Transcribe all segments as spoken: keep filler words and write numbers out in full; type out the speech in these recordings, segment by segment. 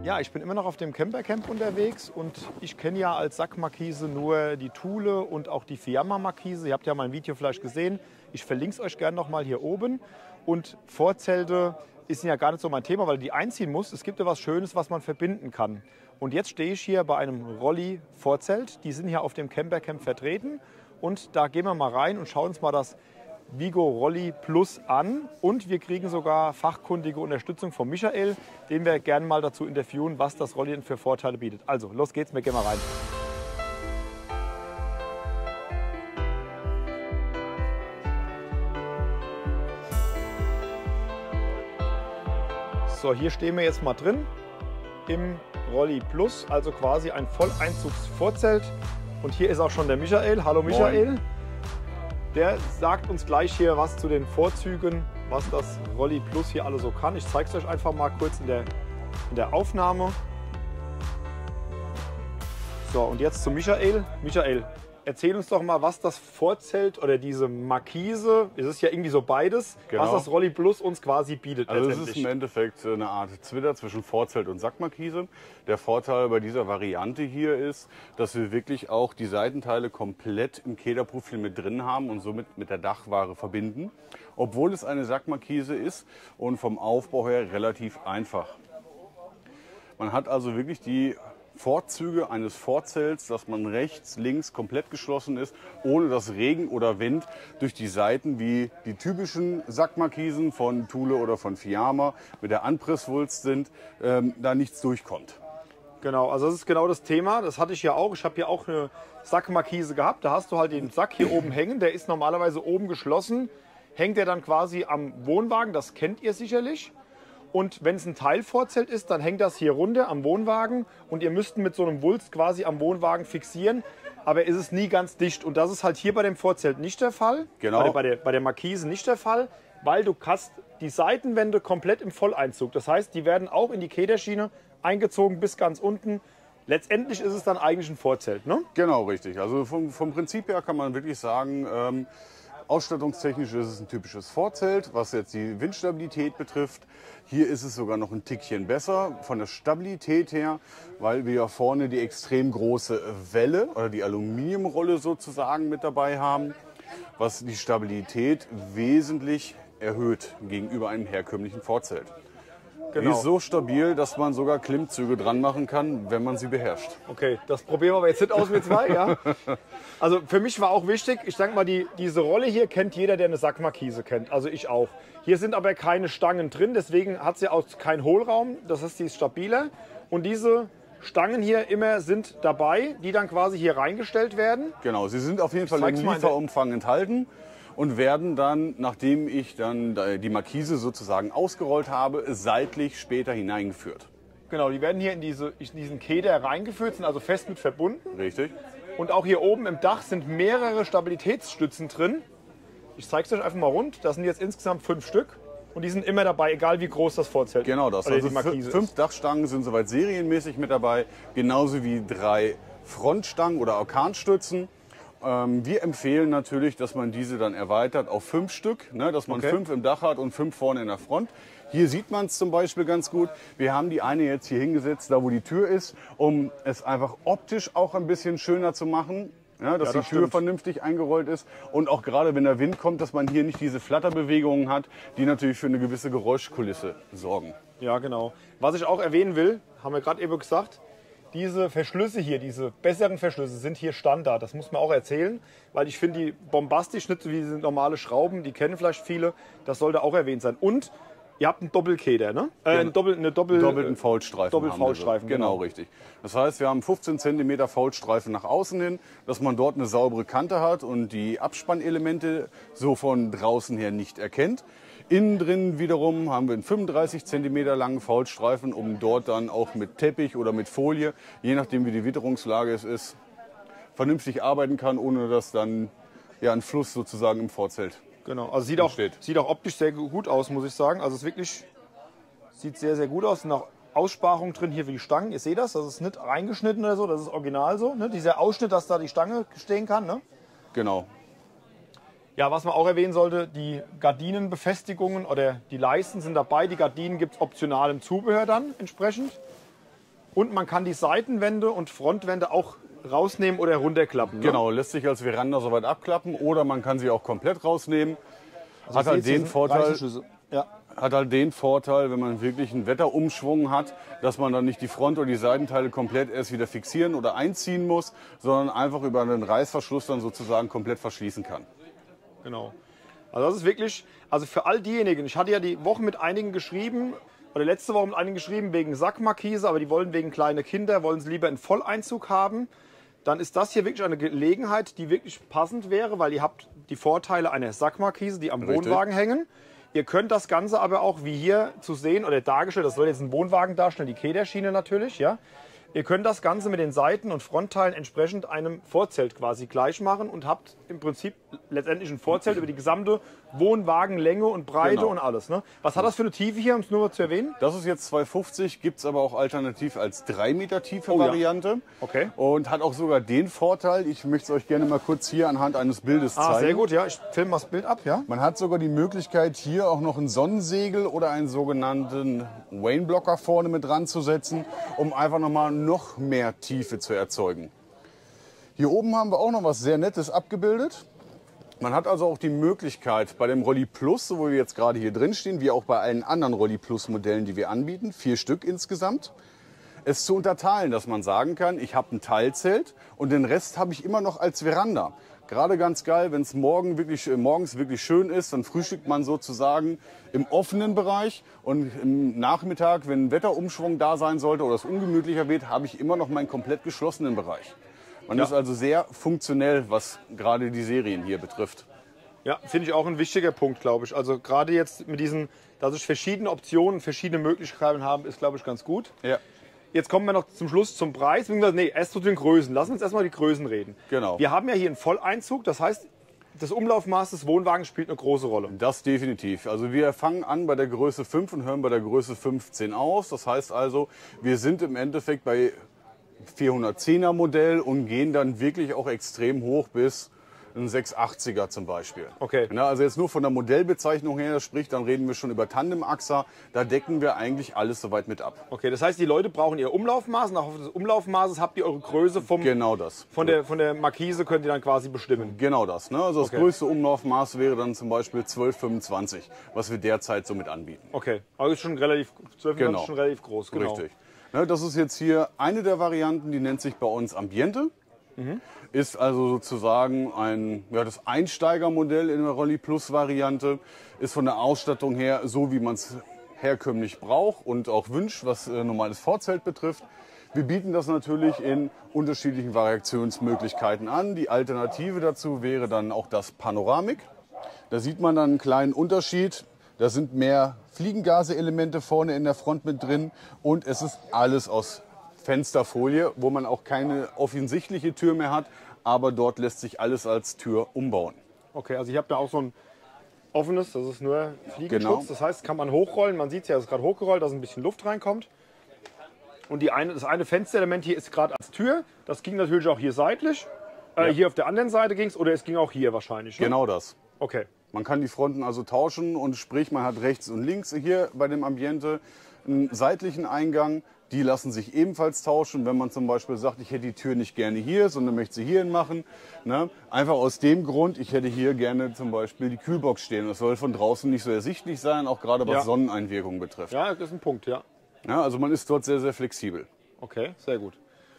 Ja, ich bin immer noch auf dem Campercamp unterwegs und ich kenne ja als Sackmarkise nur die Thule und auch die Fiamma-Markise. Ihr habt ja mein Video vielleicht gesehen. Ich verlinke es euch gerne noch mal hier oben. Und Vorzelte ist ja gar nicht so mein Thema, weil die einziehen muss. Es gibt ja was Schönes, was man verbinden kann. Und jetzt stehe ich hier bei einem Rolli-Vorzelt. Die sind hier auf dem Campercamp vertreten. Und da gehen wir mal rein und schauen uns mal das Vigo Rolli Plus an. Und wir kriegen sogar fachkundige Unterstützung von Michael, den wir gerne mal dazu interviewen, was das Rolli denn für Vorteile bietet. Also, los geht's, wir gehen mal rein. So, hier stehen wir jetzt mal drin im Rolli Plus, also quasi ein Volleinzugsvorzelt. Und hier ist auch schon der Michael. Hallo Michael. Moin. Der sagt uns gleich hier was zu den Vorzügen, was das Rolli Plus hier alles so kann. Ich zeige es euch einfach mal kurz in der, in der Aufnahme. So, und jetzt zu Michael. Michael, erzähl uns doch mal, was das Vorzelt oder diese Markise, es ist ja irgendwie so beides, genau, was das Rolli Plus uns quasi bietet. Also es ist im Endeffekt eine Art Zwitter zwischen Vorzelt und Sackmarkise. Der Vorteil bei dieser Variante hier ist, dass wir wirklich auch die Seitenteile komplett im Kederprofil mit drin haben und somit mit der Dachware verbinden, obwohl es eine Sackmarkise ist und vom Aufbau her relativ einfach. Man hat also wirklich die Vorzüge eines Vorzelts, dass man rechts, links komplett geschlossen ist, ohne dass Regen oder Wind durch die Seiten wie die typischen Sackmarkisen von Thule oder von Fiamma mit der Anpresswulst sind, ähm, da nichts durchkommt. Genau, also das ist genau das Thema. Das hatte ich ja auch. Ich habe hier auch eine Sackmarkise gehabt. Da hast du halt den Sack hier oben hängen. Der ist normalerweise oben geschlossen. Hängt der dann quasi am Wohnwagen. Das kennt ihr sicherlich. Und wenn es ein Teilvorzelt ist, dann hängt das hier runter am Wohnwagen und ihr müsst mit so einem Wulst quasi am Wohnwagen fixieren. Aber ist es nie ganz dicht. Und das ist halt hier bei dem Vorzelt nicht der Fall. Genau. Bei der, bei der, bei der Markise nicht der Fall, weil du hast die Seitenwände komplett im Volleinzug. Das heißt, die werden auch in die Kederschiene eingezogen bis ganz unten. Letztendlich ist es dann eigentlich ein Vorzelt, ne? Genau, richtig. Also vom, vom Prinzip her kann man wirklich sagen, ähm, ausstattungstechnisch ist es ein typisches Vorzelt, was jetzt die Windstabilität betrifft. Hier ist es sogar noch ein Tickchen besser von der Stabilität her, weil wir ja vorne die extrem große Welle oder die Aluminiumrolle sozusagen mit dabei haben, was die Stabilität wesentlich erhöht gegenüber einem herkömmlichen Vorzelt. Genau. Die ist so stabil, dass man sogar Klimmzüge dran machen kann, wenn man sie beherrscht. Okay, das probieren wir aber jetzt nicht aus mit zwei, ja? Also für mich war auch wichtig, ich denke mal, die, diese Rolle hier kennt jeder, der eine Sackmarkise kennt. Also ich auch. Hier sind aber keine Stangen drin, deswegen hat sie auch keinen Hohlraum. Das heißt, die ist stabiler. Und diese Stangen hier immer sind dabei, die dann quasi hier reingestellt werden. Genau, sie sind auf jeden Fall im Lieferumfang enthalten und werden dann, nachdem ich dann die Markise sozusagen ausgerollt habe, seitlich später hineingeführt. Genau, die werden hier in, diese, in diesen Keder reingeführt, sind also fest mit verbunden. Richtig. Und auch hier oben im Dach sind mehrere Stabilitätsstützen drin. Ich zeige es euch einfach mal rund. Das sind jetzt insgesamt fünf Stück. Und die sind immer dabei, egal wie groß das Vorzelt genau das. oder also die Markise fünf ist. Dachstangen sind soweit serienmäßig mit dabei, genauso wie drei Frontstangen oder Orkanstützen. Wir empfehlen natürlich, dass man diese dann erweitert auf fünf Stück, ne, dass man okay. fünf im Dach hat und fünf vorne in der Front. Hier sieht man es zum Beispiel ganz gut. Wir haben die eine jetzt hier hingesetzt, da wo die Tür ist, um es einfach optisch auch ein bisschen schöner zu machen. Ja, dass ja, das die Tür stimmt. vernünftig eingerollt ist und auch gerade wenn der Wind kommt, dass man hier nicht diese Flatterbewegungen hat, die natürlich für eine gewisse Geräuschkulisse sorgen. Ja, genau. Was ich auch erwähnen will, haben wir gerade eben gesagt, diese Verschlüsse hier, diese besseren Verschlüsse sind hier Standard. Das muss man auch erzählen, weil ich finde die bombastisch, nicht so wie diese normale Schrauben, die kennen vielleicht viele. Das sollte auch erwähnt sein. Und ihr habt einen Doppelkeder, ne? Äh, einen Doppel, eine Doppel, Doppelten Faultstreifen. Doppelfaulstreifen, genau. genau, richtig. Das heißt, wir haben fünfzehn Zentimeter Faulstreifen nach außen hin, dass man dort eine saubere Kante hat und die Abspannelemente so von draußen her nicht erkennt. Innen drin wiederum haben wir einen fünfunddreißig Zentimeter langen Faulstreifen, um dort dann auch mit Teppich oder mit Folie, je nachdem wie die Witterungslage es ist, vernünftig arbeiten kann, ohne dass dann ja, ein Fluss sozusagen im Vorzelt Genau, also sieht auch, sieht auch optisch sehr gut aus, muss ich sagen. Also es wirklich sieht sehr, sehr gut aus. Es sind auch Aussparungen drin hier für die Stangen. Ihr seht das, das ist nicht reingeschnitten oder so, das ist original so. Ne? Dieser Ausschnitt, dass da die Stange stehen kann. Ne? Genau. Ja, was man auch erwähnen sollte, die Gardinenbefestigungen oder die Leisten sind dabei. Die Gardinen gibt es optional im Zubehör dann entsprechend. Und man kann die Seitenwände und Frontwände auch rausnehmen oder runterklappen. Ne? Genau, lässt sich als Veranda soweit abklappen oder man kann sie auch komplett rausnehmen. Also hat, halt den Vorteil, ja. hat halt den Vorteil, wenn man wirklich einen Wetterumschwung hat, dass man dann nicht die Front- oder die Seitenteile komplett erst wieder fixieren oder einziehen muss, sondern einfach über einen Reißverschluss dann sozusagen komplett verschließen kann. Genau. Also das ist wirklich, also für all diejenigen, ich hatte ja die Woche mit einigen geschrieben, oder letzte Woche mit einigen geschrieben wegen Sackmarkise, aber die wollen wegen kleine Kinder, wollen sie lieber in Volleinzug haben. Dann ist das hier wirklich eine Gelegenheit, die wirklich passend wäre, weil ihr habt die Vorteile einer Sackmarkise, die am Richtig. Wohnwagen hängen. Ihr könnt das Ganze aber auch, wie hier zu sehen oder dargestellt, das soll jetzt ein Wohnwagen darstellen, die Kederschiene natürlich, ja. Ihr könnt das Ganze mit den Seiten- und Frontteilen entsprechend einem Vorzelt quasi gleich machen und habt im Prinzip letztendlich ein Vorzelt über die gesamte Wohnwagenlänge und Breite Genau. und alles. Ne? Was hat das für eine Tiefe hier, um es nur mal zu erwähnen? Das ist jetzt zwei fünfzig, gibt es aber auch alternativ als drei Meter tiefe Oh ja. Variante. Okay. Und hat auch sogar den Vorteil, ich möchte es euch gerne mal kurz hier anhand eines Bildes zeigen. Ah, sehr gut, ja. Ich filme mal das Bild ab, ja. Man hat sogar die Möglichkeit, hier auch noch ein Sonnensegel oder einen sogenannten Wayne-Blocker vorne mit dran zu setzen, um einfach nochmal noch mehr Tiefe zu erzeugen. Hier oben haben wir auch noch was sehr Nettes abgebildet. Man hat also auch die Möglichkeit, bei dem Rolli Plus, so wie wir jetzt gerade hier drin stehen, wie auch bei allen anderen Rolli Plus Modellen, die wir anbieten, vier Stück insgesamt, es zu unterteilen, dass man sagen kann, ich habe ein Teilzelt und den Rest habe ich immer noch als Veranda. Gerade ganz geil, wenn es morgen wirklich, morgens wirklich schön ist, dann frühstückt man sozusagen im offenen Bereich und im Nachmittag, wenn ein Wetterumschwung da sein sollte oder es ungemütlicher wird, habe ich immer noch meinen komplett geschlossenen Bereich. Man Ja. ist also sehr funktionell, was gerade die Serien hier betrifft. Ja, finde ich auch ein wichtiger Punkt, glaube ich. Also gerade jetzt mit diesen, dass ich verschiedene Optionen, verschiedene Möglichkeiten habe, ist, glaube ich, ganz gut. Ja. Jetzt kommen wir noch zum Schluss zum Preis. Nee, erst zu den Größen. Lass uns erstmal die Größen reden. Genau. Wir haben ja hier einen Volleinzug, das heißt, das Umlaufmaß des Wohnwagens spielt eine große Rolle. Das definitiv. Also wir fangen an bei der Größe fünf und hören bei der Größe fünfzehn aus. Das heißt also, wir sind im Endeffekt bei vierhundertzehner Modell und gehen dann wirklich auch extrem hoch bis ein sechshundertachtziger zum Beispiel. Okay. Ja, also jetzt nur von der Modellbezeichnung her, sprich, dann reden wir schon über Tandem-Achser. Da decken wir eigentlich alles soweit mit ab. Okay, das heißt, die Leute brauchen ihr Umlaufmaß. Nach des Umlaufmaßes habt ihr eure Größe vom, Genau das. von, der, von der Markise, könnt ihr dann quasi bestimmen. Genau das. Ne? Also das Okay. größte Umlaufmaß wäre dann zum Beispiel zwölf fünfundzwanzig, was wir derzeit so mit anbieten. Okay, aber ist schon relativ, zwölf Genau. ist schon relativ groß. Genau. Richtig. Ne, das ist jetzt hier eine der Varianten, die nennt sich bei uns Ambiente. Mhm. Ist also sozusagen ein, ja, das Einsteigermodell in der Rolli Plus Variante. Ist von der Ausstattung her so, wie man es herkömmlich braucht und auch wünscht, was äh, normales Vorzelt betrifft. Wir bieten das natürlich in unterschiedlichen Variationsmöglichkeiten an. Die Alternative dazu wäre dann auch das Panoramik. Da sieht man dann einen kleinen Unterschied. Da sind mehr Fliegengase-Elemente vorne in der Front mit drin und es ist alles aus Fensterfolie, wo man auch keine offensichtliche Tür mehr hat, aber dort lässt sich alles als Tür umbauen. Okay, also ich habe da auch so ein offenes, das ist nur Fliegenschutz. Genau. Das heißt, kann man hochrollen. Man sieht es ja, es ist gerade hochgerollt, dass ein bisschen Luft reinkommt. Und die eine, das eine Fensterelement hier ist gerade als Tür. Das ging natürlich auch hier seitlich. Äh, Ja. Hier auf der anderen Seite ging es oder es ging auch hier wahrscheinlich. Ne? Genau das. Okay. Man kann die Fronten also tauschen und sprich, man hat rechts und links hier bei dem Ambiente einen seitlichen Eingang. Die lassen sich ebenfalls tauschen, wenn man zum Beispiel sagt, ich hätte die Tür nicht gerne hier, sondern möchte sie hierhin machen. Ne? Einfach aus dem Grund, ich hätte hier gerne zum Beispiel die Kühlbox stehen. Das soll von draußen nicht so ersichtlich sein, auch gerade was Ja. Sonneneinwirkung betrifft. Ja, das ist ein Punkt, ja. Ja, also man ist dort sehr, sehr flexibel. Okay, sehr gut.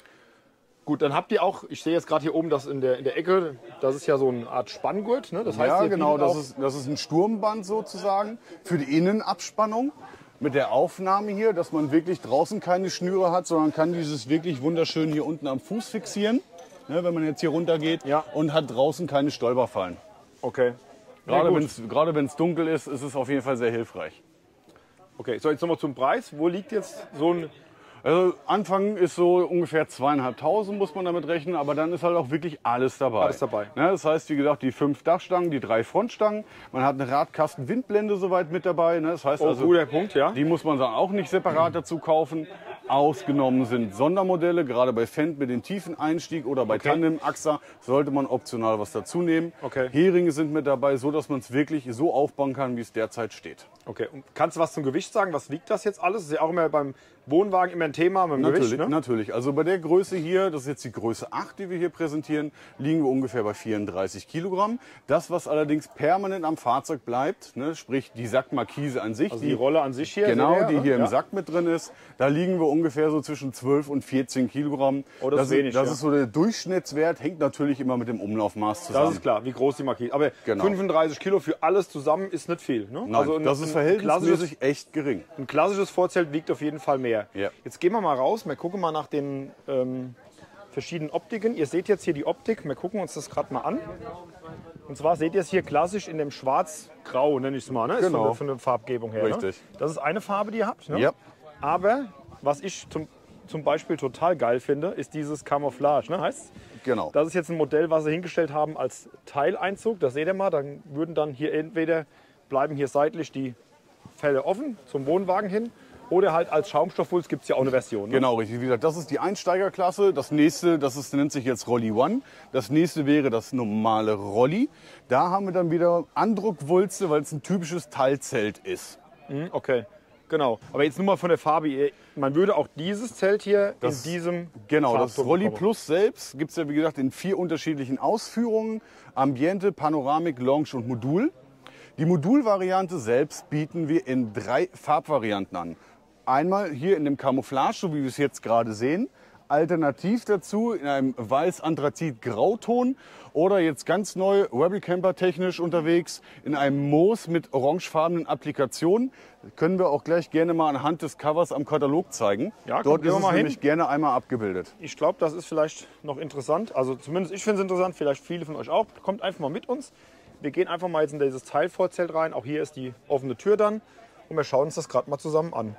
Gut, dann habt ihr auch, ich sehe jetzt gerade hier oben das in der, in der Ecke, das ist ja so eine Art Spanngurt. Ne? Das heißt, Ja, ihr genau, bietet das auch- ist, das ist ein Sturmband sozusagen für die Innenabspannung. Mit der Aufnahme hier, dass man wirklich draußen keine Schnüre hat, sondern kann dieses wirklich wunderschön hier unten am Fuß fixieren, ne, wenn man jetzt hier runter geht, Ja. und hat draußen keine Stolperfallen. Okay. Gerade Ja, gut. wenn es gerade wenn's dunkel ist, ist es auf jeden Fall sehr hilfreich. Okay, so jetzt nochmal zum Preis. Wo liegt jetzt so ein... Also Anfang ist so ungefähr zweieinhalbtausend muss man damit rechnen, aber dann ist halt auch wirklich alles dabei. Alles dabei. Ne, das heißt, wie gesagt, die fünf Dachstangen, die drei Frontstangen, man hat eine Radkasten-Windblende soweit mit dabei. Ne, das heißt Oh, also, guter Punkt, ja. die muss man dann auch nicht separat dazu kaufen. Ausgenommen sind Sondermodelle, gerade bei Fendt mit dem tiefen Einstieg oder bei Okay. Tandem, A X A sollte man optional was dazu nehmen. Okay. Heringe sind mit dabei, so dass man es wirklich so aufbauen kann, wie es derzeit steht. Okay, und kannst du was zum Gewicht sagen? Was wiegt das jetzt alles? Das ist ja auch immer beim Wohnwagen immer ein Thema mit dem Natürlich, Gewicht, ne? natürlich. Also bei der Größe hier, das ist jetzt die Größe acht, die wir hier präsentieren, liegen wir ungefähr bei vierunddreißig Kilogramm. Das, was allerdings permanent am Fahrzeug bleibt, ne, sprich die Sackmarkise an sich, Also die Rolle an sich hier. genau, seht ihr, die ne? hier im Ja. Sack mit drin ist, da liegen wir ungefähr so zwischen zwölf und vierzehn Kilogramm. Oh, das ist wenig, das ja. ist so der Durchschnittswert, hängt natürlich immer mit dem Umlaufmaß zusammen. Das ist klar, wie groß die Markise. Aber Genau. fünfunddreißig Kilo für alles zusammen ist nicht viel. Ne? Nein, also ein, das ist ein verhältnismäßig echt gering. Ein klassisches Vorzelt wiegt auf jeden Fall mehr. Ja. Jetzt gehen wir mal raus, wir gucken mal nach den ähm, verschiedenen Optiken. Ihr seht jetzt hier die Optik, wir gucken uns das gerade mal an. Und zwar seht ihr es hier klassisch in dem Schwarz-Grau, nenne ich es mal, ne? Ist Genau. von, der, von der Farbgebung her. Richtig. Ne? Das ist eine Farbe, die ihr habt. Ne? Ja. Aber was ich zum, zum Beispiel total geil finde, ist dieses Camouflage. Ne? Heißt, Genau. das ist jetzt ein Modell, was sie hingestellt haben als Teileinzug. Das seht ihr mal. Dann würden dann hier entweder bleiben hier seitlich die Fälle offen zum Wohnwagen hin oder halt als Schaumstoffwulst gibt es ja auch eine Version. Ne? Genau, richtig. Wie gesagt, das ist die Einsteigerklasse. Das nächste, das ist, nennt sich jetzt Rolli One. Das nächste wäre das normale Rolli. Da haben wir dann wieder Andruckwulste, weil es ein typisches Teilzelt ist. Mhm, okay, genau. Aber jetzt nur mal von der Farbe. Ihr- Man würde auch dieses Zelt hier Das- in diesem Genau, das Farbton Rolli bekommen. Plus selbst gibt es ja wie gesagt in vier unterschiedlichen Ausführungen. Ambiente, Panoramik, Lounge und Modul. Die Modulvariante selbst bieten wir in drei Farbvarianten an. Einmal hier in dem Camouflage, so wie wir es jetzt gerade sehen. Alternativ dazu in einem weiß-anthrazit-grauton oder jetzt ganz neu Rebel Camper technisch unterwegs in einem Moos mit orangefarbenen Applikationen. Können wir auch gleich gerne mal anhand des Covers am Katalog zeigen. Ja, komm, Dort gehen ist wir es mal hin. nämlich gerne einmal abgebildet. Ich glaube, das ist vielleicht noch interessant. Also zumindest ich finde es interessant, vielleicht viele von euch auch. Kommt einfach mal mit uns. Wir gehen einfach mal jetzt in dieses Teilvorzelt rein. Auch hier ist die offene Tür dann. Und wir schauen uns das gerade mal zusammen an.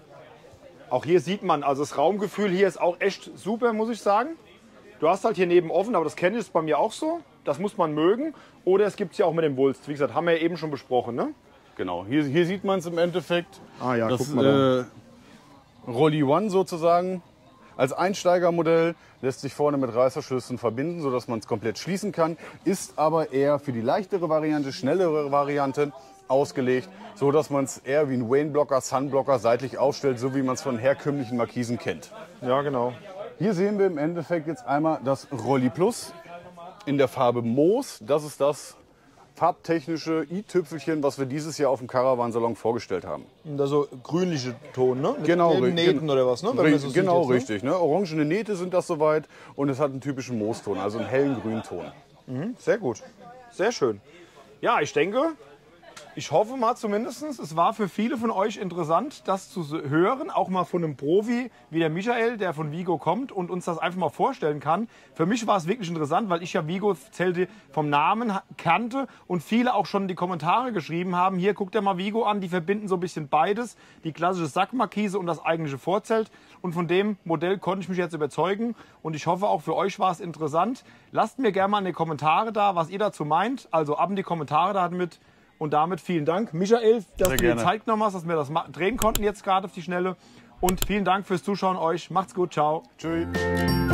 Auch hier sieht man, also das Raumgefühl hier ist auch echt super, muss ich sagen. Du hast halt hier neben offen, aber das kenne ich, ist bei mir auch so. Das muss man mögen. Oder es gibt es ja auch mit dem Wulst. Wie gesagt, haben wir ja eben schon besprochen. Ne? Genau, hier, hier sieht man es im Endeffekt. Ah ja, das guck mal äh, Rolli One sozusagen. Als Einsteigermodell lässt sich vorne mit Reißverschlüssen verbinden, sodass man es komplett schließen kann. Ist aber eher für die leichtere Variante, schnellere Variante ausgelegt, so dass man es eher wie ein Wayne-Blocker, Sunblocker seitlich aufstellt, so wie man es von herkömmlichen Markisen kennt. Ja, genau. Hier sehen wir im Endeffekt jetzt einmal das Rolli Plus in der Farbe Moos. Das ist das farbtechnische i-Tüpfelchen, was wir dieses Jahr auf dem Caravan-Salon vorgestellt haben. Da so grünliche Ton, ne? Mit Genau, gelben ri- Nähten gen- oder was, ne? ri- man so sieht genau, jetzt, ne? richtig. Ne? Orangene Nähte sind das soweit und es hat einen typischen Mooston, also einen hellen Grünton. Sehr gut. Sehr schön. Ja, ich denke, ich hoffe mal zumindest, es war für viele von euch interessant, das zu hören. Auch mal von einem Profi wie der Michael, der von Vigo kommt und uns das einfach mal vorstellen kann. Für mich war es wirklich interessant, weil ich ja Vigo-Zelte vom Namen ha- kannte und viele auch schon die Kommentare geschrieben haben. Hier, guckt ihr mal Vigo an, die verbinden so ein bisschen beides. Die klassische Sackmarkise und das eigentliche Vorzelt. Und von dem Modell konnte ich mich jetzt überzeugen. Und ich hoffe, auch für euch war es interessant. Lasst mir gerne mal in die Kommentare da, was ihr dazu meint. Also ab in die Kommentare damit. Und damit vielen Dank, Michael, dass Sehr du mir gerne. Zeit genommen hast, dass wir das ma- drehen konnten jetzt gerade auf die Schnelle. Und vielen Dank fürs Zuschauen euch. Macht's gut, ciao. Tschüss.